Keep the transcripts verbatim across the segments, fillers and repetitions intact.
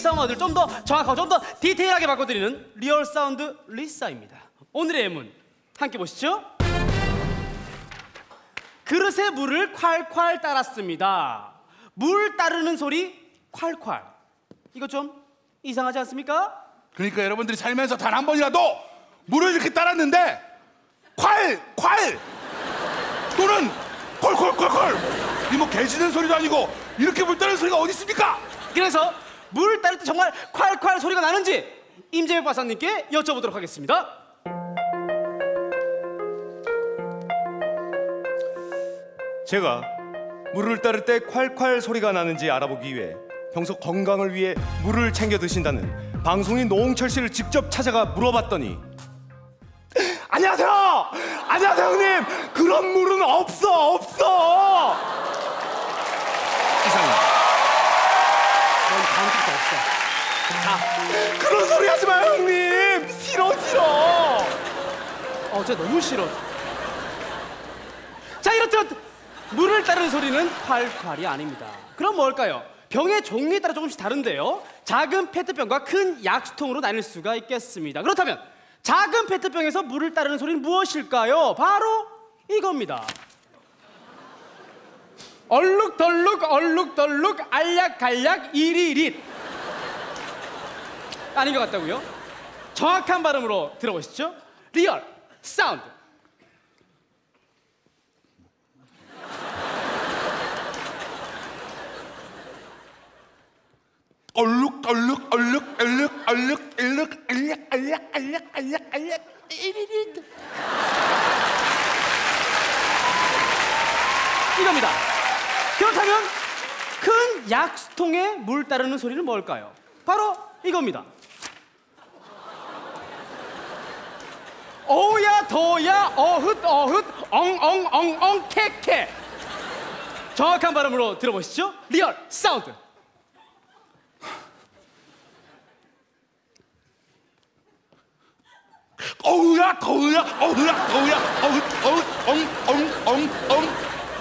사운드를 좀 더 정확하고 좀 더 디테일하게 바꿔드리는 리얼 사운드 리사입니다. 오늘의 예문 함께 보시죠. 그릇에 물을 콸콸 따랐습니다. 물 따르는 소리 콸콸. 이거 좀 이상하지 않습니까? 그러니까 여러분들이 살면서 단 한 번이라도 물을 이렇게 따랐는데 콸! 콸! 또는 콜콜콜콜! 이 뭐 개짖는 소리도 아니고 이렇게 물 따르는 소리가 어디 있습니까? 그래서 물 따를 때 정말 콸콸 소리가 나는지 임재백 박사님께 여쭤보도록 하겠습니다. 제가 물을 따를 때 콸콸 소리가 나는지 알아보기 위해 평소 건강을 위해 물을 챙겨 드신다는 방송인 노홍철 씨를 직접 찾아가 물어봤더니 안녕하세요! 안녕하세요 형님! 그런 물은 없어! 없어! 이상입니다. 넌 다음 주부터 없어. 자, 그런 소리 하지 마요 형님! 싫어 싫어! 어, 저 너무 싫어. 자, 이렇듯 물을 따르는 소리는 콸콸이 아닙니다. 그럼 뭘까요? 병의 종류에 따라 조금씩 다른데요. 작은 페트병과 큰 약수통으로 나뉠 수가 있겠습니다. 그렇다면 작은 페트병에서 물을 따르는 소리는 무엇일까요? 바로 이겁니다. 얼룩덜룩 얼룩덜룩 알약갈약 이리릿. 아닌 것 같다고요? 정확한 발음으로 들어보시죠. 리얼 사운드. 얼룩 얼룩 얼룩 얼룩 얼룩 얼룩 알약 알약 알약 알약 알약 이리릿. 이겁니다. 그렇다면 큰 약수통에 물 따르는 소리는 뭘까요? 바로 이겁니다. 어야 더야 어훗 어훗 엉엉엉엉 캐캐. 정확한 발음으로 들어보시죠. 리얼 사운드. 어우야 더우야 어우야 더우야 어우 어우 엉엉엉엉.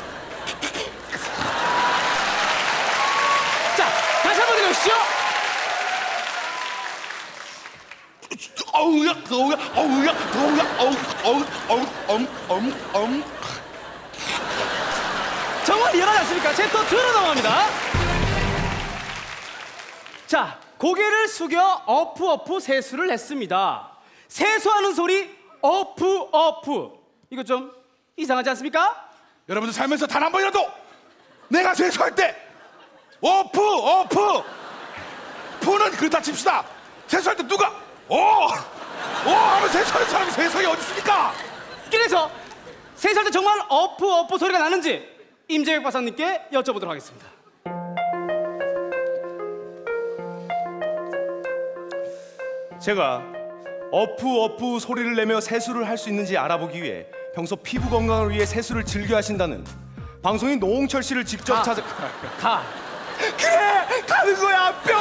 자, 다시 한번 들어보시죠. 어우야 더우야 어우야 더우야 어우 어우 어우 엉엉엉엉. 정말 리얼하지 않습니까? 제 또 들어 넘어갑니다. 자, 고개를 숙여 어프 어프 세수를 했습니다. 세수하는 소리 어프 어프. 이거 좀 이상하지 않습니까? 여러분들 살면서 단 한 번이라도 내가 세수할 때 어프 어프 푸는 그렇다 칩시다. 세수할 때 누가 오! 오! 하면 세수하는 사람이 세상에 어디 있습니까? 그래서 세수할 때 정말 어프 어프 소리가 나는지 임재백 박사님께 여쭤보도록 하겠습니다. 제가 어프 어프 소리를 내며 세수를 할 수 있는지 알아보기 위해 평소 피부 건강을 위해 세수를 즐겨 하신다는 방송인 노홍철 씨를 직접 가. 찾아 가. 그래! 가는 거야 뿅!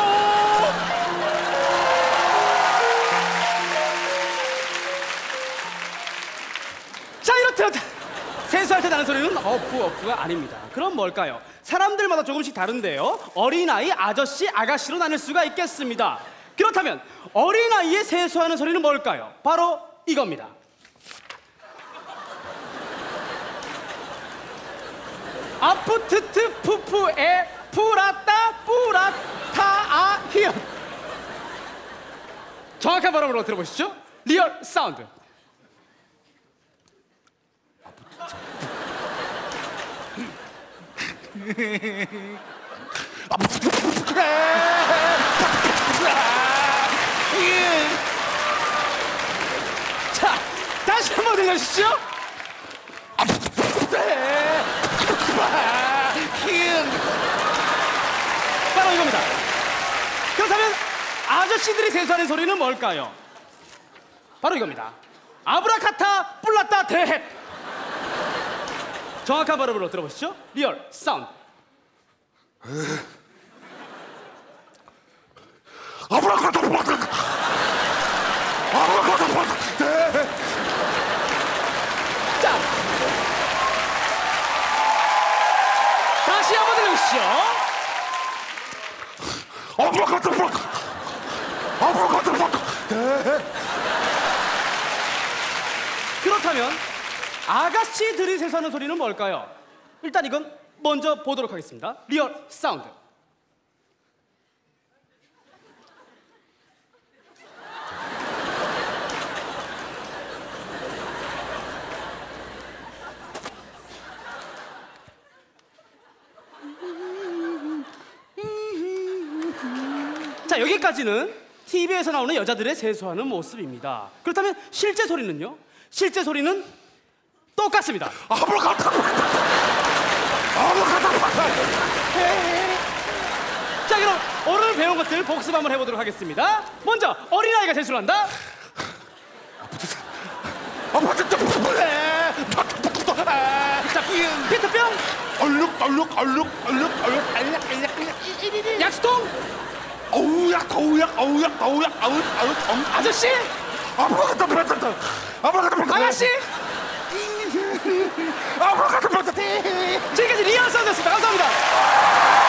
자, 이렇듯 세수할 때 나는 소리는 어프 어프가 아닙니다. 그럼 뭘까요? 사람들마다 조금씩 다른데요. 어린아이, 아저씨, 아가씨로 나눌 수가 있겠습니다. 그렇다면 어린아이의 세수하는 소리는 뭘까요? 바로 이겁니다. 아프트트 푸푸에 뿌라따 뿌라타 아 히읗. 정확한 발음으로 들어보시죠. 리얼 사운드. 자, 다시 한번 들려주시죠. 바로 이겁니다. 그렇다면 아저씨들이 세수하는 소리는 뭘까요? 바로 이겁니다. 아브라카타 뿔났다 대헷. 정확한 발음으로 들어보시죠. 리얼 사운드. 아브라카타 뿔났다 아브라카타 뿔났다. 자, 다시 한번 들려주시죠. 아브라카타 뿔났다 그렇다면 아가씨들이 세수하는 소리는 뭘까요? 일단 이건 먼저 보도록 하겠습니다. 리얼 사운드. 자, 여기까지는 티비에서 나오는 여자들의 세수하는 모습입니다. 그렇다면 실제 소리는요? 실제 소리는 똑같습니다. 아브라카다브라. 아브라카다브라. 자, 그럼 오늘 배운 것들 복습 한번 해보도록 하겠습니다. 먼저 어린아이가 세수를 한다. 자, 피트병. 얼룩 얼룩 얼룩 얼룩 얼룩 알약 알약 알약. 약수통. 어우약 어우약 어우약 어우약 아우 아우 정 아저씨. 아브라카다브라. 아브라카다브라. 아가씨. 아브라카다브라. 지금까지 리얼 사운드였습니다. 감사합니다.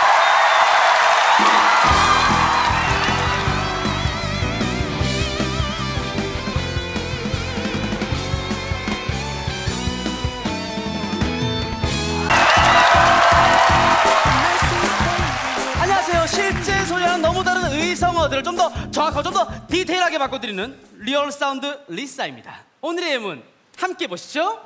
안녕하세요. 실제 소리와는 너무 다른 의성어들을 좀 더 정확하고 좀 더 디테일하게 바꿔드리는 리얼 사운드 리사입니다. 오늘의 예문 함께 보시죠.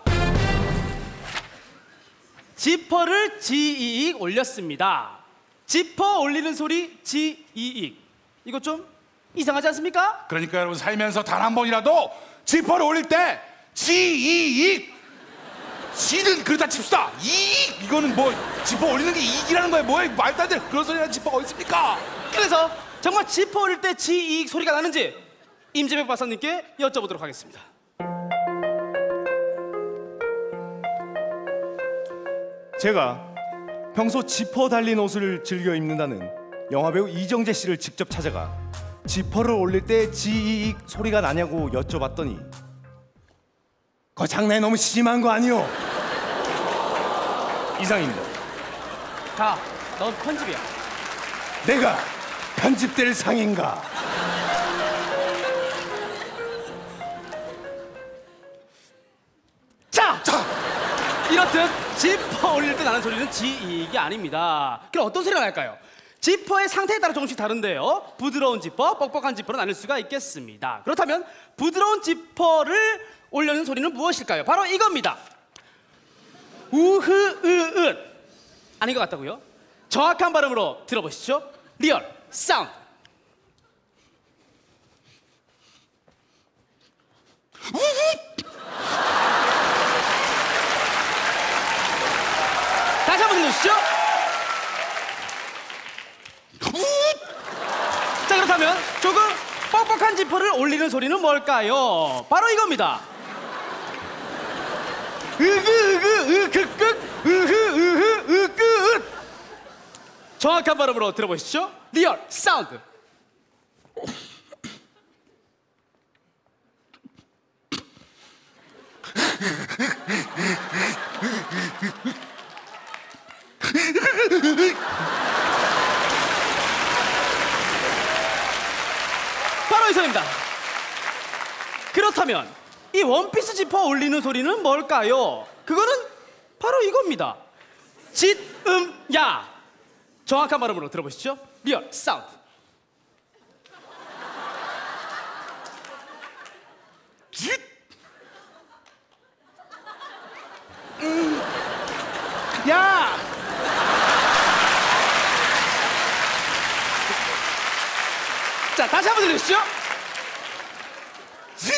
지퍼를 지이익 올렸습니다. 지퍼 올리는 소리 지이익. 이거 좀 이상하지 않습니까? 그러니까 여러분 살면서 단 한 번이라도 지퍼를 올릴 때 지이익 지는 그렇다 칩시다. 이익 이거는 뭐 지퍼 올리는 게 이익이라는 거예요. 뭐야 말도 안 돼. 그런 소리나 지퍼가 어디 있습니까? 그래서 정말 지퍼 올릴 때 지이익 소리가 나는지 임재백 박사님께 여쭤보도록 하겠습니다. 제가 평소 지퍼 달린 옷을 즐겨 입는다는 영화배우 이정재 씨를 직접 찾아가 지퍼를 올릴 때 지이익 소리가 나냐고 여쭤봤더니 거 장난이 너무 심한 거 아니오? 이상입니다. 다, 넌 편집이야. 내가 편집될 상인가? 자! 자! 이렇듯 지퍼 올릴 때 나는 소리는 지이익이 아닙니다. 그럼 어떤 소리가 날까요? 지퍼의 상태에 따라 조금씩 다른데요. 부드러운 지퍼, 뻑뻑한 지퍼로 나눌 수가 있겠습니다. 그렇다면 부드러운 지퍼를 올려는 소리는 무엇일까요? 바로 이겁니다. 우흐으읒. 아닌 것 같다고요? 정확한 발음으로 들어보시죠. 리얼 사운드. 다시 한번 들려주시죠. 자, 그렇다면 조금 뻑뻑한 지퍼를 올리는 소리는 뭘까요? 바로 이겁니다. 으그으그 으그극 으흐으흐 으그읒. 정확한 발음으로 들어보시죠. 리얼 사운드. 바로 이 소리입니다. 그렇다면 이 원피스 지퍼 올리는 소리는 뭘까요? 그거는 바로 이겁니다. 짓음야. 정확한 발음으로 들어보시죠. 리얼 사운드. 짓. 음. 야. 자, 다시 한번 들려주시죠. 짓.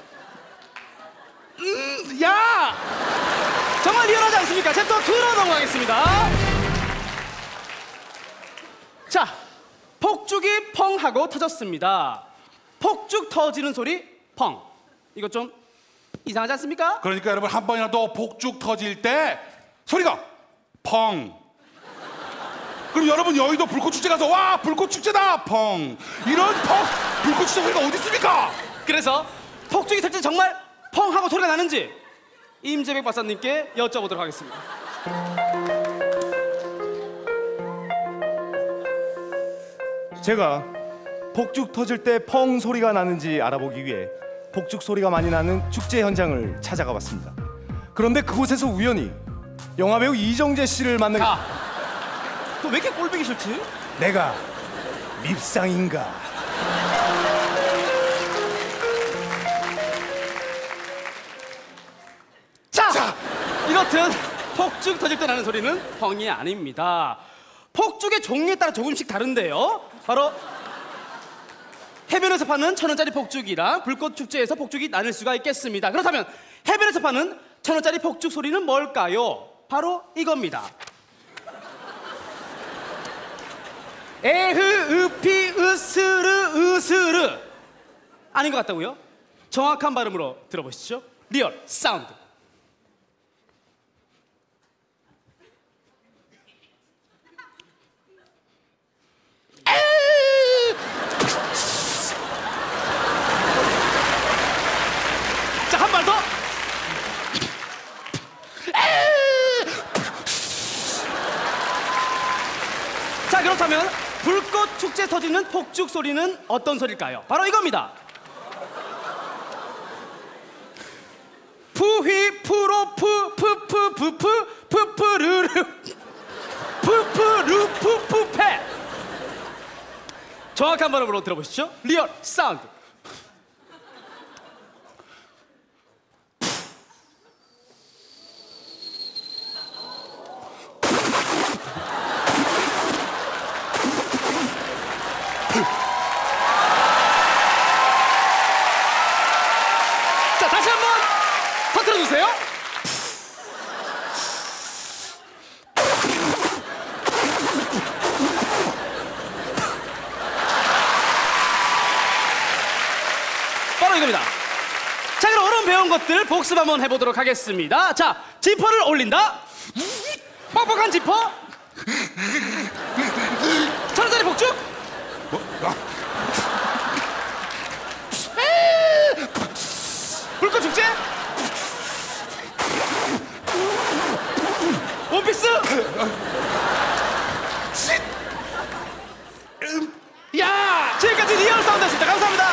음. 야. 정말 리얼하지 않습니까? 챕터 이로 넘어가겠습니다. 자, 폭죽이 펑 하고 터졌습니다. 폭죽 터지는 소리 펑. 이거 좀 이상하지 않습니까? 그러니까 여러분 한 번이라도 폭죽 터질 때 소리가 펑. 그럼 여러분 여의도 불꽃 축제 가서 와 불꽃 축제다 펑. 이런 펑 불꽃 축제 소리가 어디 있습니까? 그래서 폭죽이 터질 때 정말 펑 하고 소리가 나는지 임재백 박사님께 여쭤보도록 하겠습니다. 제가 폭죽 터질 때 펑 소리가 나는지 알아보기 위해 폭죽 소리가 많이 나는 축제 현장을 찾아가 봤습니다. 그런데 그곳에서 우연히 영화배우 이정재 씨를 만나게. 자, 너 왜 이렇게 꼴보기 싫지? 내가 밉상인가? 자, 이렇듯 폭죽 터질 때 나는 소리는 펑이 아닙니다. 폭죽의 종류에 따라 조금씩 다른데요. 바로 해변에서 파는 천 원짜리 폭죽이랑 불꽃 축제에서 폭죽이 나눌 수가 있겠습니다. 그렇다면 해변에서 파는 천 원짜리 폭죽 소리는 뭘까요? 바로 이겁니다. 에흐 으피 으스르 으스르. 아닌 것 같다고요? 정확한 발음으로 들어보시죠. 리얼 사운드. 자, 한 발 더. 자, 그렇다면 불꽃 축제 터지는 폭죽 소리는 어떤 소리일까요? 바로 이겁니다. 푸휘 푸로 푸 푸푸 푸푸 푸푸르르 푸푸루 푸푸페. 정확한 발음으로 들어보시죠. 리얼 사운드. 자, 다시 한번 터뜨려 주세요. 바로 이겁니다. 자, 그럼 오늘 배운 것들 복습 한번 해보도록 하겠습니다. 자, 지퍼를 올린다. 뻑뻑한 지퍼. 천 원짜리 폭죽. 불꽃 축제. 원피스. 야, 지금까지 리얼 사운드였습니다. 감사합니다.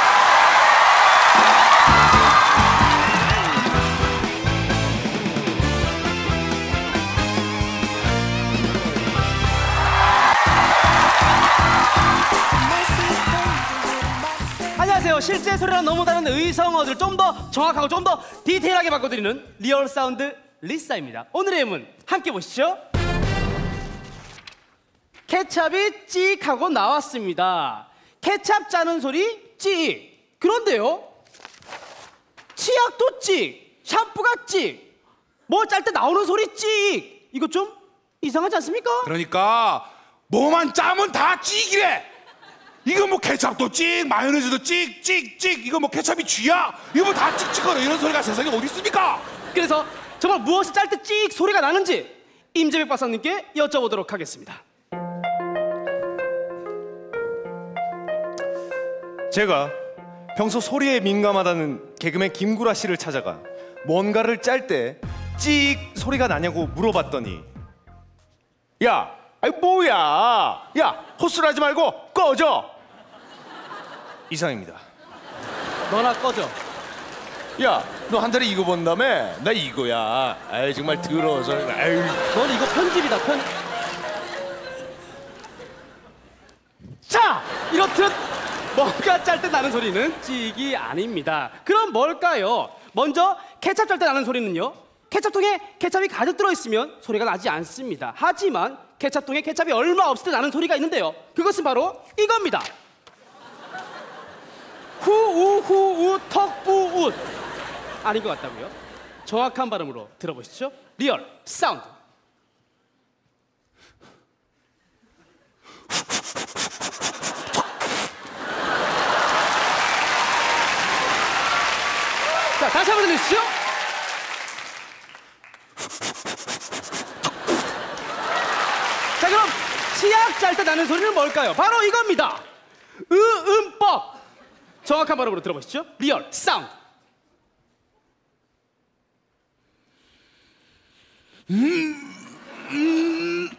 안녕하세요. 실제 소리랑 너무 다른 의성어들 좀 더 정확하고 좀 더 디테일하게 바꿔드리는 리얼 사운드 리사입니다. 오늘의 예문 함께 보시죠. 케찹이 찍 하고 나왔습니다. 케찹 짜는 소리 찍. 그런데요, 치약도 찍, 샴푸가 찍, 뭐 짤 때 나오는 소리 찍. 이거 좀 이상하지 않습니까? 그러니까 뭐만 짜면 다 찍이래. 이거 뭐 케찹도 찍, 마요네즈도 찍, 찍, 찍. 이거 뭐 케찹이 쥐야? 이거 뭐 다 찍찍거려. 이런 소리가 세상에 어디 있습니까? 그래서 정말 무엇이 짤 때 찍 소리가 나는지 임재백 박사님께 여쭤보도록 하겠습니다. 제가 평소 소리에 민감하다는 개그맨 김구라 씨를 찾아가 뭔가를 짤 때 찍 소리가 나냐고 물어봤더니, 야, 아이 뭐야, 야, 헛소리하지 말고 꺼져. 이상입니다. 너나 꺼져. 야, 너 한 달에 이거 번다며? 나 이거야. 아이 정말 더러워서. 아이. 넌 이거 편집이다. 편. 자, 이렇듯 뭔가 짤 때 나는 소리는 찍이 아닙니다. 그럼 뭘까요? 먼저 케찹 짤 때 나는 소리는요, 케찹통에 케찹이 가득 들어있으면 소리가 나지 않습니다. 하지만 케찹통에 케찹이 얼마 없을 때 나는 소리가 있는데요, 그것은 바로 이겁니다. 후우후우 턱부웃. 아닌 것 같다고요? 정확한 발음으로 들어보시죠. 리얼 사운드. 자, 다시 한번 들려주시죠. 자, 그럼 치약 짤 때 나는 소리는 뭘까요? 바로 이겁니다. 으음뻑. 정확한 발음으로 들어보시죠. 리얼 사운드. 음, 음.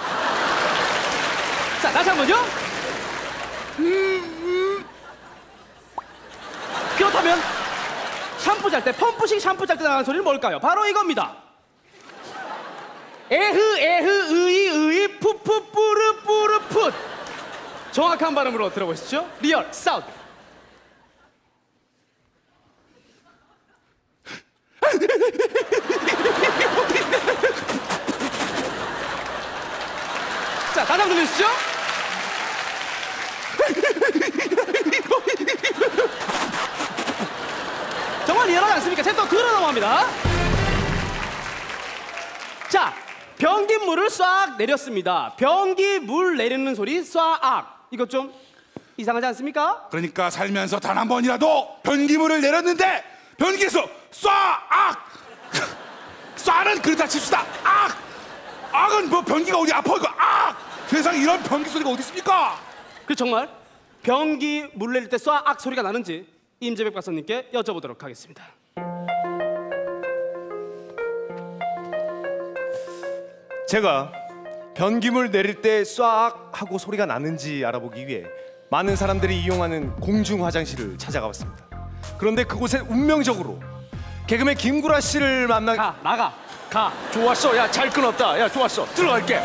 자, 다시 한 번요. 음, 음. 그렇다면 샴푸 잘 때 펌프식 샴푸 잘 때 나가는 소리는 뭘까요? 바로 이겁니다. 에흐 에흐 의이 의이 푸푸 뿌르 뿌르 풋. 정확한 발음으로 들어보시죠. 리얼 사운드. 자, 다시 한번 들려주시죠. 정말 리얼하지 않습니까? 셋도 들어 넘어갑니다. 자, 변기물을 쏴악 내렸습니다. 변기물 내리는 소리 쏴악. 이것 좀 이상하지 않습니까? 그러니까 살면서 단 한 번이라도 변기물을 내렸는데 변기에서 쏴악 쏴는 그렇다 칩시다. 악 악은 뭐 변기가 어디 아파 이거 악 세상에 이런 변기 소리가 어디 있습니까? 그 정말 변기 물 내릴 때 쏴악 소리가 나는지 임재백 박사님께 여쭤보도록 하겠습니다. 제가 변기물 내릴 때 쏴악 하고 소리가 나는지 알아보기 위해 많은 사람들이 이용하는 공중 화장실을 찾아가 봤습니다. 그런데 그곳에 운명적으로 개그맨 김구라 씨를 만나. 가, 나가, 가. 좋았어. 야, 잘 끊었다. 야, 좋았어. 들어갈게.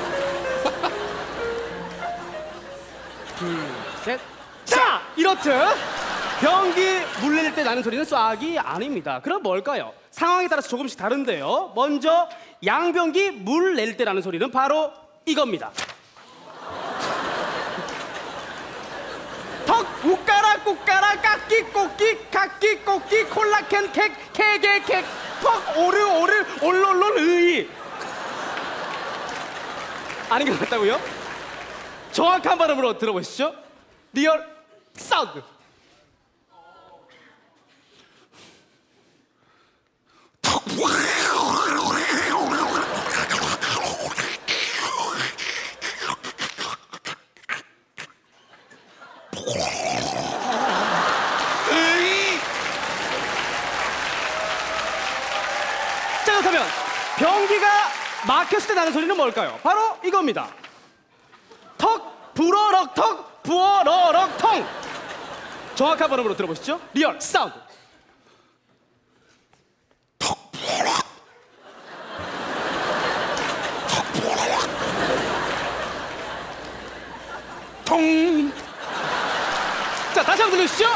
둘, 셋. 자, 이렇듯 변기 물 내릴 때 나는 소리는 쏴악이 아닙니다. 그럼 뭘까요? 상황에 따라서 조금씩 다른데요. 먼저 양변기 물 내릴 때 나는 소리는 바로 이겁니다. 턱 우까라 꾸까라 깎기 꼬끼 깎기 꼬끼 콜라캔 캑 캐게 캑 퍽 오르 오르 올롤롤 의이. 아닌 것 같다고요? 정확한 발음으로 들어보시죠. 리얼 사운드. 자, 그렇다면 변기가 막혔을 때 나는 소리는 뭘까요? 바로 이겁니다. 턱 불어럭 턱 부어러럭 텅. 정확한 발음으로 들어보시죠. 리얼 사운드. 통 자, 다시 한번 들려주시죠.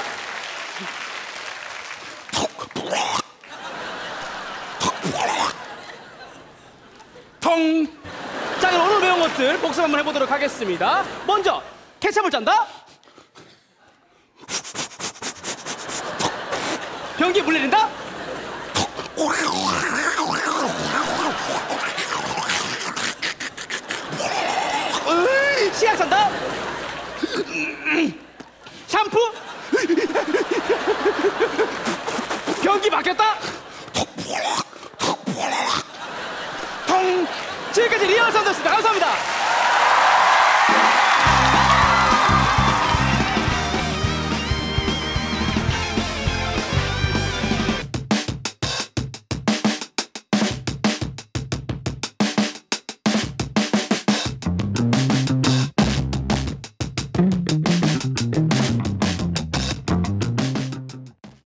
통 자, 그럼 오늘 배운 것들 복습 한번 해보도록 하겠습니다. 먼저 케첩을 짠다. 변기 물 내린다. 치약 산다. 샴푸. 변기 막혔다. 통 지금까지 리얼 사운드였습니다. 감사합니다.